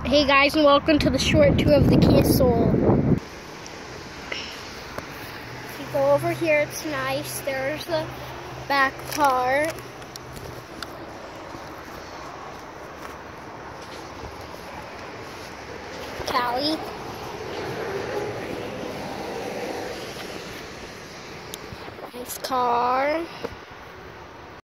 Hey guys, and welcome to the short tour of the Kia Soul. If you go over here, it's nice. There's the back part. Callie. Nice car.